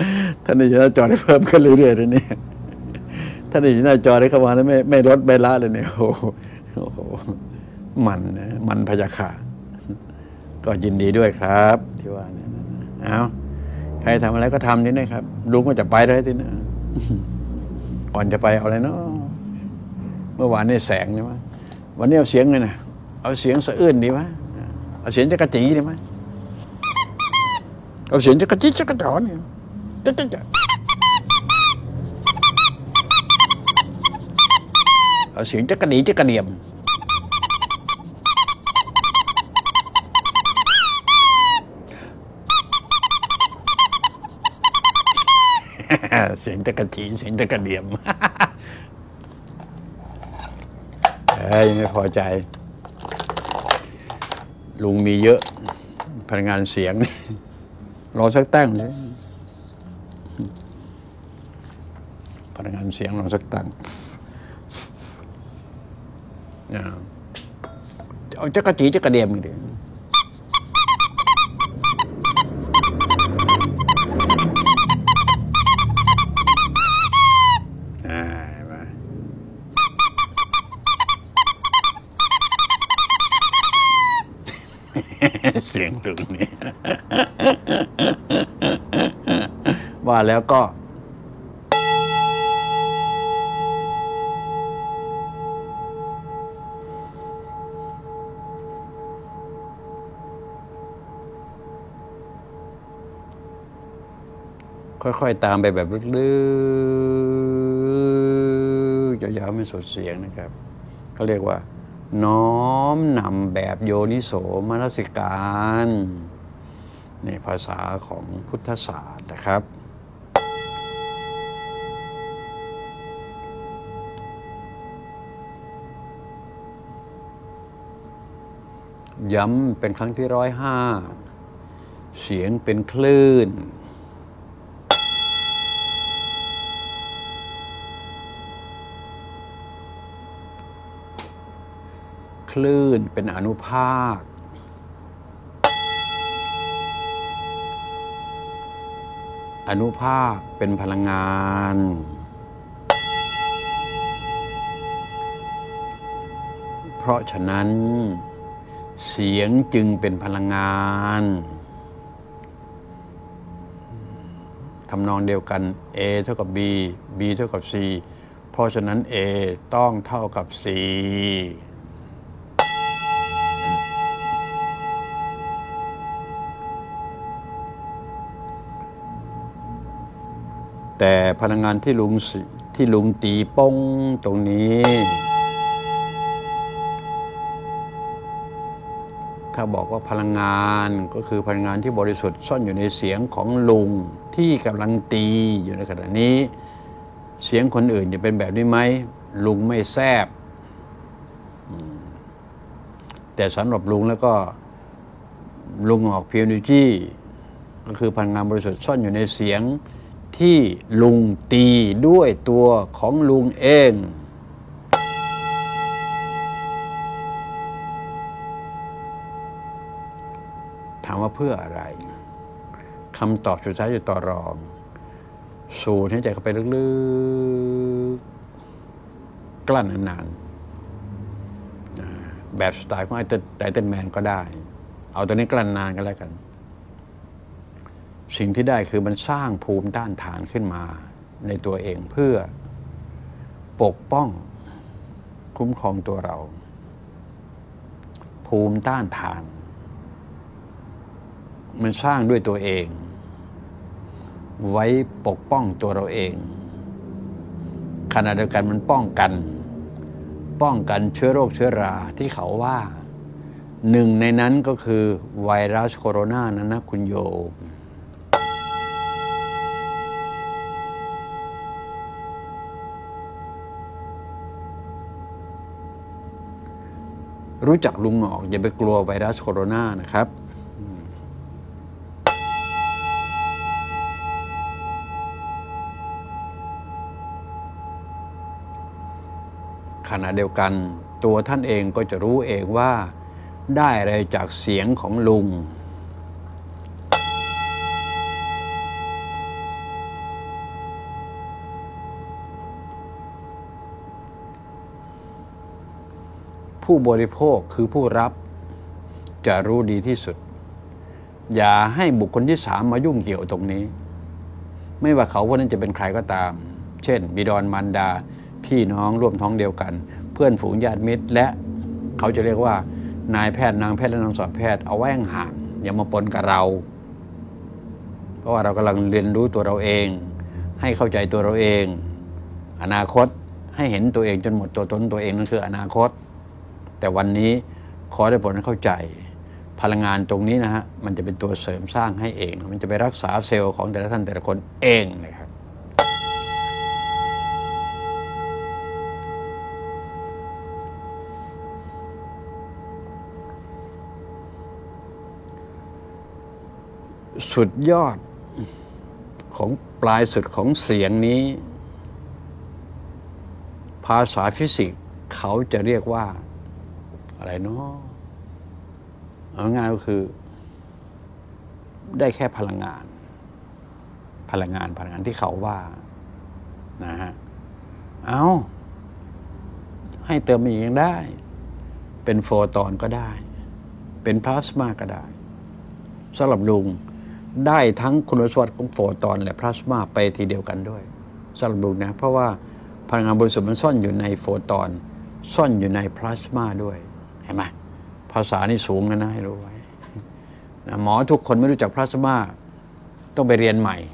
ท่านนี่อยู่หน้าจอได้เพิ่มขึ้นเรื่อยๆเลยเนี่ยท่านนี่อยู่หน้าจอได้เข้ามาแล้วไม่ลดไม่ละเลยเนี่ยโอ้โหมันนะมันพยาค่ะก็ยินดีด้วยครับที่ว่าเนี่ยเอาใครทำอะไรก็ทำนี่นะครับลุงก็จะไปเลยทีนี้ก่อนจะไปเอาอะไรเนาะเมื่อวานนี่แสงใช่ไหมวันนี้เอาเสียงเลยนะเอาเสียงสะอื้นดีไหมเอาเสียงจักรจีดีไหมเอาเสียงจักรจีจักรจรเนี่ยเอาเสียงจักรดีจักรเดียมเสียงจักรจีเสียงจักรเดียมยังไม่พอใจลุงมีเยอะพนักงานเสียงรอสักตั้งเลยพนักงานเสียงรอสักตั้งเอาจักรจีจักรเดียมอีกทีเสียงลุงนี่ว่าแล้วก็ค่อยๆตามไปแบบลึกๆยาวๆไม่สดเสียงนะครับเขาเรียกว่าน้อมนำแบบโยนิโสมนสิการในภาษาของพุทธศาสตร์นะครับย้ำเป็นครั้งที่105เสียงเป็นคลื่นคลื่นเป็นอนุภาคอนุภาคเป็นพลังงานเพราะฉะนั้นเสียงจึงเป็นพลังงานทำนองเดียวกัน A เท่ากับ B B เท่ากับ C เพราะฉะนั้น A ต้องเท่ากับ Cแต่พลังงานที่ลุงตีป้งตรงนี้ถ้าบอกว่าพลังงานก็คือพลังงานที่บริสุทธิ์ซ่อนอยู่ในเสียงของลุงที่กำลังตีอยู่ในขณะนี้เสียงคนอื่นจะเป็นแบบนี้ไหมลุงไม่แซบแต่สำหรับลุงแล้วก็ลุงออกพิวนิจี้ก็คือพลังงานบริสุทธิ์ซ่อนอยู่ในเสียงที่ลุงตีด้วยตัวของลุงเองถามว่าเพื่ออะไรคำตอบสุดท้ายอยู่ต่อรองสูดให้ใจเข้าไปลึกๆกลั้นนานๆแบบสไตล์ของไอเทนแมนก็ได้เอาตัวนี้กลั้นนานกันแล้วกันสิ่งที่ได้คือมันสร้างภูมิต้านทานขึ้นมาในตัวเองเพื่อปกป้องคุ้มครองตัวเราภูมิต้านทานมันสร้างด้วยตัวเองไว้ปกป้องตัวเราเองขณะเดียวกันมันป้องกันเชื้อโรคเชื้อราที่เขาว่าหนึ่งในนั้นก็คือไวรัสโคโรนานั้นนะคุณโยมรู้จักลุงหงอกอย่าไปกลัวไวรัสโคโรนานะครับขณะเดียวกันตัวท่านเองก็จะรู้เองว่าได้อะไรจากเสียงของลุงผู้บริโภคคือผู้รับจะรู้ดีที่สุดอย่าให้บุคคลที่3มายุ่งเกี่ยวตรงนี้ไม่ว่าเขาคนนั้นจะเป็นใครก็ตามเช่นบิดามารดาพี่น้องร่วมท้องเดียวกันเพื่อนฝูงญาติมิตรและเขาจะเรียกว่านายแพทย์นางแพทย์และนางสัตวแพทย์เอาไว้ห่างอย่ามาปนกับเราเพราะว่าเรากำลังเรียนรู้ตัวเราเองให้เข้าใจตัวเราเองอนาคตให้เห็นตัวเองจนหมดตัวตนตัวเองนั่นคืออนาคตแต่วันนี้ขอได้ผลให้เข้าใจพลังงานตรงนี้นะฮะมันจะเป็นตัวเสริมสร้างให้เองมันจะไปรักษาเซลล์ของแต่ละท่านแต่ละคนเองนะครับสุดยอดของปลายสุดของเสียงนี้ภาษาฟิสิกส์เขาจะเรียกว่าอะไรเนาะเอาง่ายก็คือได้แค่พลังงานที่เขาว่านะฮะเอาให้เติมอีกยังได้เป็นโฟตอนก็ได้เป็นพลาสมาก็ได้สำหรับลุงได้ทั้งคุณสมบัติของโฟตอนและพลาสมาไปทีเดียวกันด้วยสำหรับลุงนะเพราะว่าพลังงานบริสุทธิ์มันซ่อนอยู่ในโฟตอนซ่อนอยู่ในพลาสมาด้วยเห็นไหมภาษานี่สูงนะให้รู้ไว้นะหมอทุกคนไม่รู้จักพลาสมาต้องไปเรียนใหม่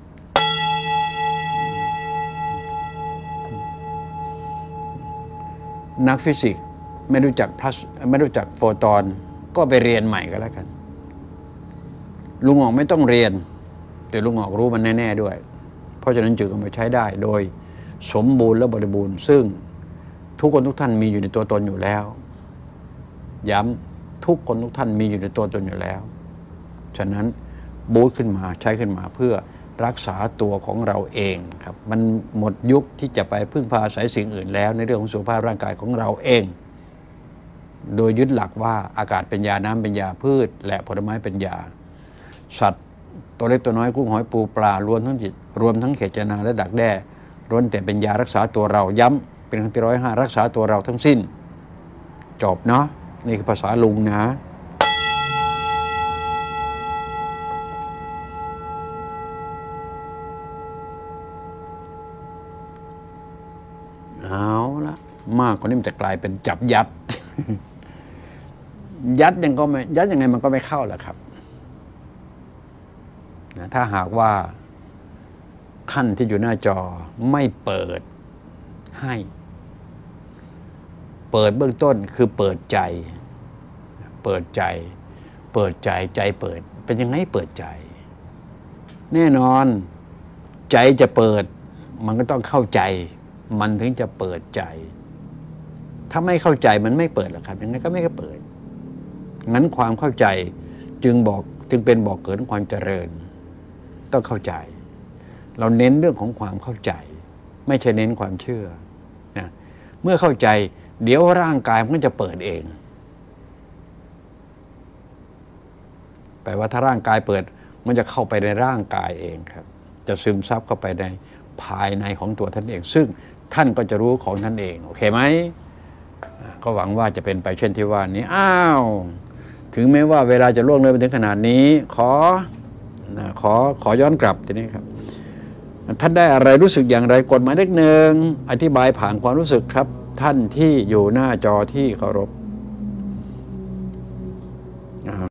นักฟิสิกส์ไม่รู้จักโฟตอนก็ไปเรียนใหม่ก็แล้วกันลุงออกไม่ต้องเรียนแต่ลุงออกรู้มันแน่ๆด้วยเพราะฉะนั้นจึงเอามาใช้ได้โดยสมบูรณ์และบริบูรณ์ซึ่งทุกคนทุกท่านมีอยู่ในตัวตนอยู่แล้วย้ำทุกคนทุกท่านมีอยู่ในตัวตนอยู่แล้วฉะนั้นบูตขึ้นมาใช้ขึ้นมาเพื่อรักษาตัวของเราเองครับมันหมดยุคที่จะไปพึ่งพาอาศัยสิ่งอื่นแล้วในเรื่องของสุขภาพร่างกายของเราเองโดยยึดหลักว่าอากาศเป็นยาน้ำเป็นยาพืชและผลไม้เป็นยาสัตว์ตัวเล็กตัวน้อยกุ้งหอยปูปลารวมทั้งเขตจนาและดักแด้ล้วนแต่เป็นยารักษาตัวเราย้ำเป็นครั้งที่105รักษาตัวเราทั้งสิ้นจบเนาะนี่คือภาษาลุงนะเอาละมากกว่านี้มันจะกลายเป็นจับยัด ยัดยังไงมันก็ไม่เข้าแหละครับนะถ้าหากว่าท่านที่อยู่หน้าจอไม่เปิดให้เปิดเบื้องต้นคือเปิดใจใจเปิดเป็นยังไงเปิดใจแน่นอนใจจะเปิดมันก็ต้องเข้าใจมันถึงจะเปิดใจถ้าไม่เข้าใจมันไม่เปิดหรอกครับยังไงก็ไม่เปิดงั้นความเข้าใจจึงเป็นบอกเกิดของความเจริญต้องเข้าใจเราเน้นเรื่องของความเข้าใจไม่ใช่เน้นความเชื่อนะเมื่อเข้าใจเดี๋ยวร่างกายมันก็จะเปิดเองแปลว่าถ้าร่างกายเปิดมันจะเข้าไปในร่างกายเองครับจะซึมซับเข้าไปในภายในของตัวท่านเองซึ่งท่านก็จะรู้ของท่านเองโอเคไหมก็หวังว่าจะเป็นไปเช่นที่ว่านี้ถึงแม้ว่าเวลาจะล่วงเลยไปถึงขนาดนี้ขอย้อนกลับทีนี้ครับท่านได้อะไรรู้สึกอย่างไรกดหมายเลขหนึ่งอธิบายผ่านความรู้สึกครับท่านที่อยู่หน้าจอที่เคารพ